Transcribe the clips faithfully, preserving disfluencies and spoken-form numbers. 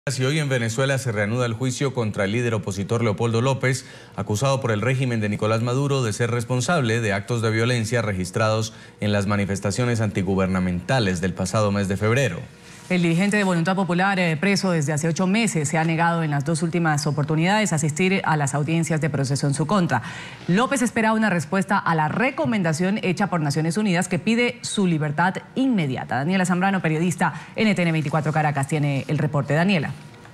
Y hoy en Venezuela se reanuda el juicio contra el líder opositor Leopoldo López, acusado por el régimen de Nicolás Maduro de ser responsable de actos de violencia registrados en las manifestaciones antigubernamentales del pasado mes de febrero. El dirigente de Voluntad Popular, eh, preso desde hace ocho meses, se ha negado en las dos últimas oportunidades a asistir a las audiencias de proceso en su contra. López espera una respuesta a la recomendación hecha por Naciones Unidas que pide su libertad inmediata. Daniela Zambrano, periodista N T N veinticuatro Caracas, tiene el reporte. Daniela.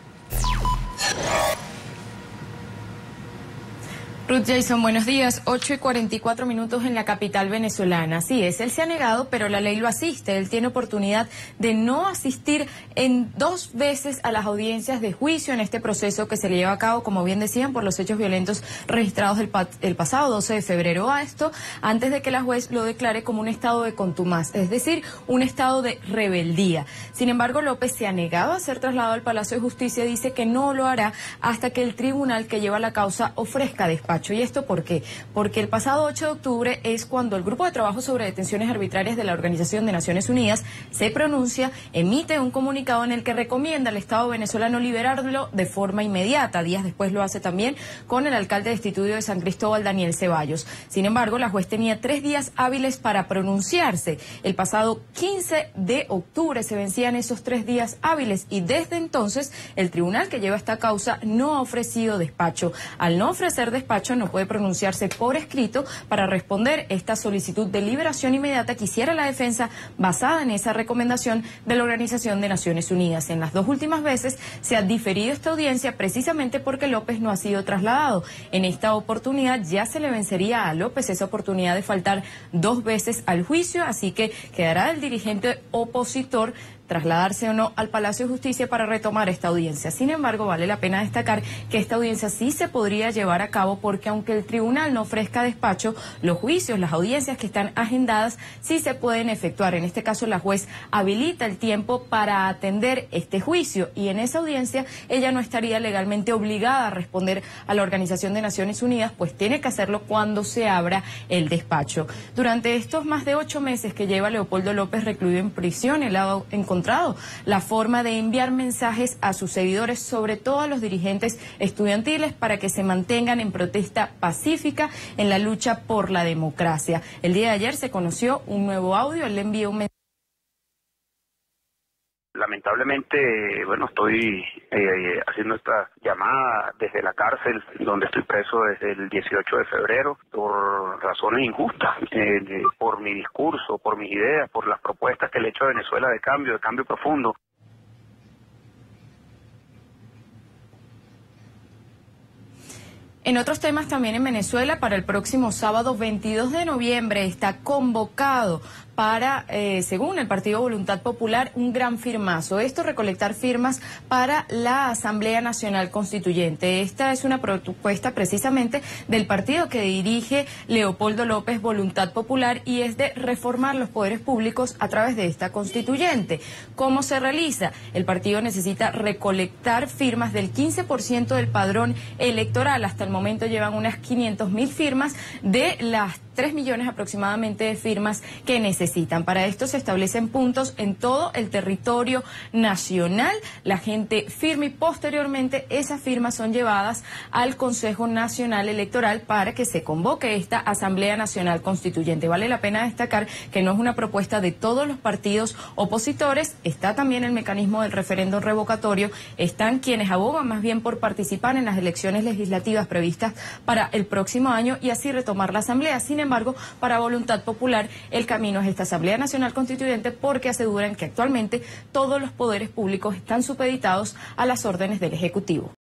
Ruth Jason, buenos días. ocho y cuarenta y cuatro minutos en la capital venezolana. Así es, él se ha negado, pero la ley lo asiste. Él tiene oportunidad de no asistir en dos veces a las audiencias de juicio en este proceso que se le lleva a cabo, como bien decían, por los hechos violentos registrados el, pa el pasado doce de febrero. A esto, antes de que la juez lo declare como un estado de contumaz, es decir, un estado de rebeldía. Sin embargo, López se ha negado a ser trasladado al Palacio de Justicia. Dice que no lo hará hasta que el tribunal que lleva la causa ofrezca despacho. ¿Y esto por qué? Porque el pasado ocho de octubre es cuando el Grupo de Trabajo sobre Detenciones Arbitrarias de la Organización de Naciones Unidas se pronuncia, emite un comunicado en el que recomienda al Estado venezolano liberarlo de forma inmediata. Días después lo hace también con el alcalde destituido de San Cristóbal, Daniel Ceballos. Sin embargo, la juez tenía tres días hábiles para pronunciarse. El pasado quince de octubre se vencían esos tres días hábiles y desde entonces el tribunal que lleva esta causa no ha ofrecido despacho. Al no ofrecer despacho, no puede pronunciarse por escrito para responder esta solicitud de liberación inmediata que hiciera la defensa basada en esa recomendación de la Organización de Naciones Unidas. En las dos últimas veces se ha diferido esta audiencia precisamente porque López no ha sido trasladado. En esta oportunidad ya se le vencería a López esa oportunidad de faltar dos veces al juicio, así que quedará el dirigente opositor trasladarse o no al Palacio de Justicia para retomar esta audiencia. Sin embargo, vale la pena destacar que esta audiencia sí se podría llevar a cabo porque aunque el tribunal no ofrezca despacho, los juicios, las audiencias que están agendadas sí se pueden efectuar. En este caso, la juez habilita el tiempo para atender este juicio y en esa audiencia ella no estaría legalmente obligada a responder a la Organización de Naciones Unidas, pues tiene que hacerlo cuando se abra el despacho. Durante estos más de ocho meses que lleva Leopoldo López recluido en prisión, él ha encontrado la forma de enviar mensajes a sus seguidores, sobre todo a los dirigentes estudiantiles, para que se mantengan en protesta pacífica en la lucha por la democracia. El día de ayer se conoció un nuevo audio, él le envió un mensaje. Lamentablemente, bueno, estoy eh, haciendo esta llamada desde la cárcel, donde estoy preso desde el dieciocho de febrero, por razones injustas, eh, de, por mi discurso, por mis ideas, por las propuestas que le he hecho a Venezuela de cambio, de cambio profundo. En otros temas también en Venezuela, para el próximo sábado veintidós de noviembre está convocado para, eh, según el Partido Voluntad Popular, un gran firmazo. Esto, recolectar firmas para la Asamblea Nacional Constituyente. Esta es una propuesta precisamente del partido que dirige Leopoldo López, Voluntad Popular, y es de reformar los poderes públicos a través de esta constituyente. ¿Cómo se realiza? El partido necesita recolectar firmas del quince por ciento del padrón electoral. Hasta el momento llevan unas quinientas mil firmas de las tres millones aproximadamente de firmas que necesitan. Para esto se establecen puntos en todo el territorio nacional. La gente firma y posteriormente esas firmas son llevadas al Consejo Nacional Electoral para que se convoque esta Asamblea Nacional Constituyente. Vale la pena destacar que no es una propuesta de todos los partidos opositores. Está también el mecanismo del referéndum revocatorio. Están quienes abogan más bien por participar en las elecciones legislativas previstas para el próximo año y así retomar la Asamblea. Sin embargo, para Voluntad Popular, el camino es esta Asamblea Nacional Constituyente porque aseguran que actualmente todos los poderes públicos están supeditados a las órdenes del Ejecutivo.